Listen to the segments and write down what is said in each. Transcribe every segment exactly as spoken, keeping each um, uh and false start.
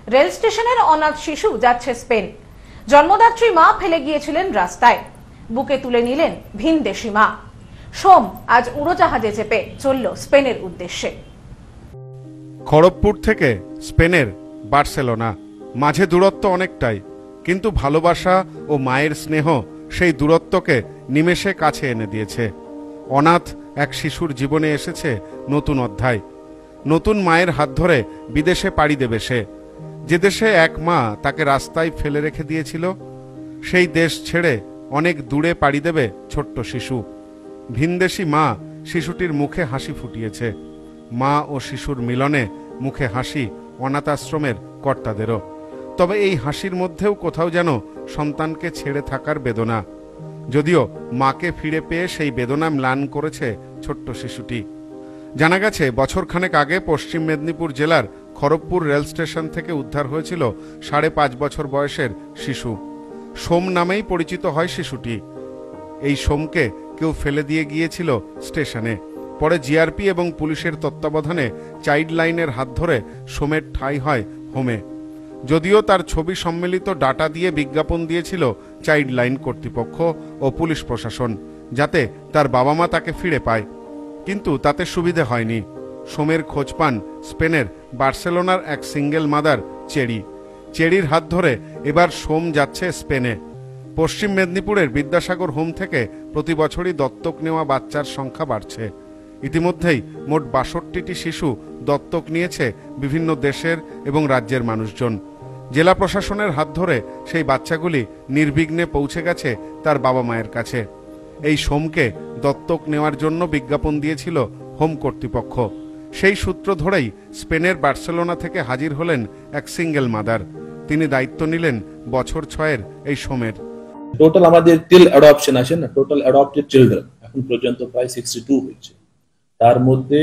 Rail স্টেশনের অনাথ শিশু যাচ্ছে স্পেন। জন্মদাত্রী মা ফেলে গিয়েছিলেন রাস্তায়, বুকে তুলে নিলেন ভিনদেশি মা। সোম আজ উড়োজাহাজে চেপে চলল স্পেনের উদ্দেশ্যে। খড়গপুর থেকে স্পেনের বার্সেলোনা, মাঝে দূরত্ব অনেকটাই, কিন্তু ভালোবাসা ও মায়ের স্নেহ সেই দূরত্বকে নিমেষে কাছে এনে দিয়েছে। অনাথ এক শিশুর জীবনে এসেছে নতুন অধ্যায়। নতুন মায়ের হাত ধরে বিদেশে পাড়ি দেবে সে, যে দেশে এক মা তাকে রাস্তায় ফেলে রেখে দিয়েছিল। সেই দেশ ছেড়ে অনেক দূরে পাড়ি দেবে ছোট্ট শিশু। ভিনদেশি মা শিশুটির মুখে হাসি ফুটিয়েছে। মা ও শিশুর মিলনে মুখে হাসি অনাথ আশ্রমের কর্তাদেরও। তবে এই হাসির মধ্যেও কোথাও যেন সন্তানকে ছেড়ে থাকার বেদনা, যদিও মাকে ফিরে পেয়ে সেই বেদনা ম্লান করেছে ছোট্ট শিশুটি। জানা গেছে বছরখানেক আগে পশ্চিম মেদিনীপুর জেলার খড়গপুর রেল স্টেশন থেকে উদ্ধার হয়েছিল সাড়ে পাঁচ বছর বয়সের শিশু। সোম নামেই পরিচিত হয় শিশুটি। এই সোমকে কেউ ফেলে দিয়ে গিয়েছিল স্টেশনে। পরে জিআরপি এবং পুলিশের তত্ত্বাবধানে চাইল্ড লাইনের হাত ধরে সোমের ঠাঁই হয় হোমে। যদিও তার ছবি সম্মিলিত ডাটা দিয়ে বিজ্ঞাপন দিয়েছিল চাইল্ড লাইন কর্তৃপক্ষ ও পুলিশ প্রশাসন, যাতে তার বাবা মা তাকে ফিরে পায়, কিন্তু তাতে সুবিধে হয়নি। সোমের খোঁজ পান স্পেনের বার্সেলোনার এক সিঙ্গেল মাদার চেরি। চেরির হাত ধরে এবার সোম যাচ্ছে স্পেনে। পশ্চিম মেদিনীপুরের বিদ্যাসাগর হোম থেকে প্রতি বছরই দত্তক নেওয়া বাচ্চার সংখ্যা বাড়ছে। ইতিমধ্যেই মোট বাষট্টিটি শিশু দত্তক নিয়েছে বিভিন্ন দেশের এবং রাজ্যের মানুষজন। জেলা প্রশাসনের হাত ধরে সেই বাচ্চাগুলি নির্বিঘ্নে পৌঁছে গেছে তার বাবা মায়ের কাছে। এই সোমকে দত্তক নেওয়ার জন্য বিজ্ঞাপন দিয়েছিল হোম কর্তৃপক্ষ। সেই সূত্র ধরেই স্পেনের বার্সেলোনা থেকে হাজির হলেন এক সিঙ্গেল মাদার। তিনি দায়িত্ব নিলেন বছর ছয়ের এই সোমের। টোটাল আমাদের টিল অ্যাডপশন আছে না, টোটাল অ্যাডপ্টেড চিলড্রেন এখন পর্যন্ত প্রায় সিক্সটি টু হয়েছে। তার মধ্যে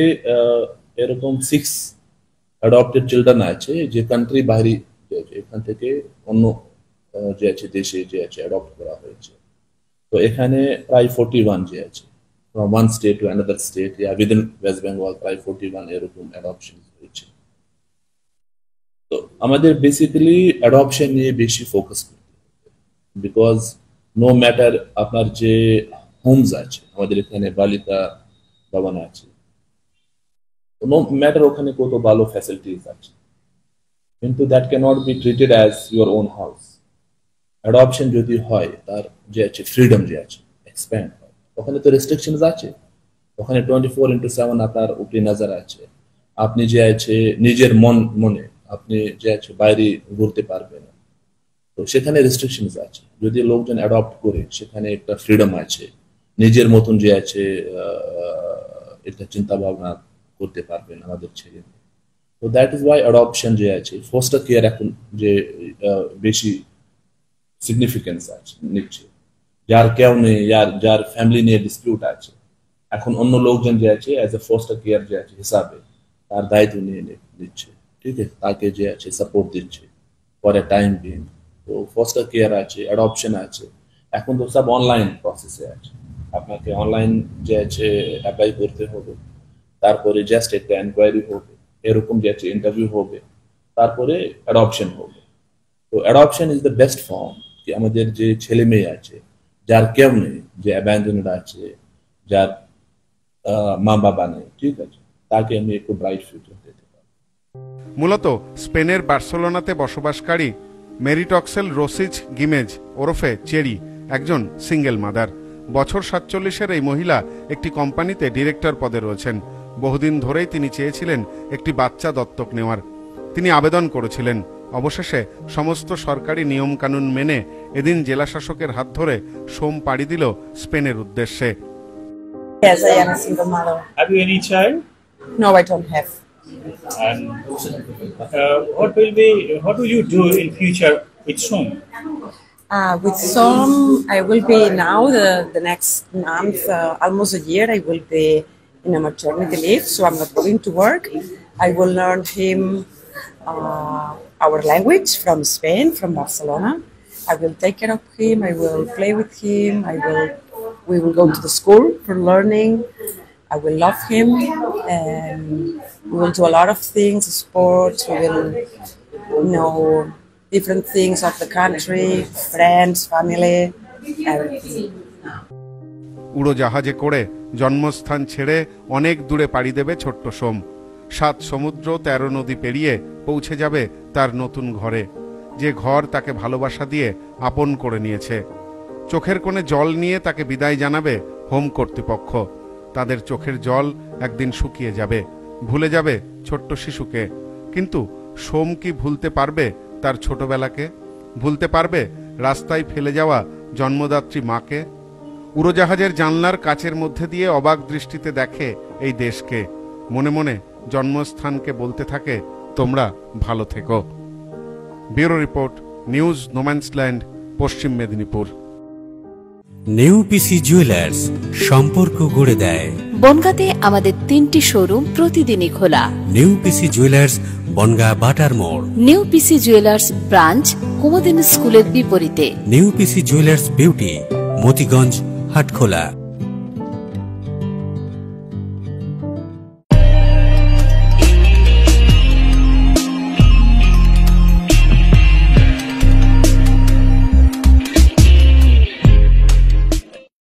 এরকম সিক্স অ্যাডপ্টেড চিলড্রেন আছে যে কান্ট্রি বাইরে, এখান থেকে অন্য যে আছে দেশে যে আছে অ্যাডপ্ট করা হয়েছে। তো এখানে প্রায় ফোর্টি ওয়ান যে আছে from one state to another state, yeah, within West Bengal প্রায় ফোর্টি ওয়ান এরকম অ্যাডপশন হয়েছে। তো আমাদের বেসিক্যালি অ্যাডপশন নিয়ে বেশি ফোকাস করতে হবে, বিকজ নো ম্যাটার আপনার যে হোমস আছে আমাদের এখানে বালিকা ভবন আছে, নো ম্যাটার ওখানে কত ভালো ফ্যাসিলিটিস আছে, কিন্তু that can not be treated as your own house. Adoption যদি হয় তার যে আছে ফ্রিডম যে আছে এক্সপ্যান্ড হয়, ওখানে তো রেস্ট্রিকশনস আছে, ওখানে টোয়েন্টি ফোর ইন্টু সেভেন আপনার উপরে নজর আছে। আপনি যে আছে নিজের মন মনে আপনি যে আছে বাইরে ঘুরতে পারবেন, তো সেখানে রেস্ট্রিকশনস আছে। যদি লোকজন অ্যাডপ্ট করে সেখানে একটা ফ্রিডম আছে, নিজের মতন যে আছে এটা চিন্তা ভাবনা করতে পারবেন আমাদের ছেলে। তো দ্যাট ইজ ওয়াই অ্যাডপশন যে আছে ফস্টার কেয়ার এখন যে বেশি সিগনিফিকেন্স আছে নিচ্ছে। যার কেউ নেই, যার যার ফ্যামিলি নিয়ে ডিসপিউট আছে, এখন অন্য লোকজন যে আছে অ্যাজ এ ফস্টার কেয়ার যে আছে হিসাবে তার দায়িত্ব নিয়ে নিচ্ছে, ঠিক আছে, তাকে যে আছে সাপোর্ট দিচ্ছে ফর এ টাইম বিং। তো ফস্টার কেয়ার আছে, অ্যাডপশন আছে, এখন তো সব অনলাইন প্রসেসে আছে। আপনাকে অনলাইন যে আছে অ্যাপ্লাই করতে হবে, তারপরে জাস্ট একটা এনকোয়ারি হবে, এরকম যে আছে ইন্টারভিউ হবে, তারপরে অ্যাডপশন হবে। তো adoption is the best form কি আমাদের যে ছেলে মেয়ে আছে যার কেউ নেই, যে অ্যাবান্ডনড আছে, যার মা বাবা নেই, ঠিক আছে, তাকে আমি একটু ব্রাইট ফিউচার দিতে পারি। মূলত স্পেনের বার্সেলোনাতে বসবাসকারী মেরিটক্সেল রোসিচ গিমেজ ওরফে চেরি একজন সিঙ্গেল মাদার। বছর সাতচল্লিশের এই মহিলা একটি কোম্পানিতে ডিরেক্টর পদে রয়েছেন। বহুদিন ধরেই তিনি চেয়েছিলেন একটি বাচ্চা দত্তক নেওয়ার। তিনি আবেদন করেছিলেন। অবশেষে সমস্ত সরকারি নিয়ম কানুন মেনে এদিন জেলা শাসকের হাত ধরে সোম পাড়ি দিল স্পেনের উদ্দেশ্যে। Yes, I am a single mother. Have you any child? No, I don't have. And uh, what will be? What will you do in future with Som? Uh, with some, I will be now the the next month, uh, almost a year. I will be in a maternity leave, so I'm not going to work. I will learn him uh, our language from Spain, from Barcelona. I will take care of him. I will play with him. I will. We will go to the school for learning. I will love him, and we will do a lot of things, sports. We will know different things of the country, friends, family, everything. উড়োজাহাজে করে জন্মস্থান ছেড়ে অনেক দূরে পাড়ি দেবে ছোট্ট সোম। সাত সমুদ্র তেরো নদী পেরিয়ে পৌঁছে যাবে তার নতুন ঘরে, যে ঘর তাকে ভালোবাসা দিয়ে আপন করে নিয়েছে। চোখের কোণে জল নিয়ে তাকে বিদায় জানাবে হোম কর্তৃপক্ষ। তাদের চোখের জল একদিন শুকিয়ে যাবে, ভুলে যাবে ছোট্ট শিশুকে। কিন্তু সোম কি ভুলতে পারবে তার ছোটবেলাকে? ভুলতে পারবে রাস্তায় ফেলে যাওয়া জন্মদাত্রী মাকে? উড়োজাহাজের জানলার কাচের মধ্যে দিয়ে অবাক দৃষ্টিতে দেখে এই দেশকে, মনে মনে জন্মস্থানকে বলতে থাকে তোমরা ভালো থেকো। ব্যুরো রিপোর্ট, নিউজ নোম্যান্সল্যান্ড, পশ্চিম মেদিনীপুর। নেউপিসি জুয়েলার্স, সম্পর্ক গড়ে দেয়। বনগাঁতে আমাদের তিনটি শোরুম প্রতিদিনই খোলা। নেউপিসি জুয়েলার্স, বনগাঁ বাটার মোড়। নেউপিসি জুয়েলার্স ব্রাঞ্চ কুমদিন স্কুলের বিপরীতে। নেউপিসি জুয়েলার্স বিউটি, মতিগঞ্জ, হাটখোলা।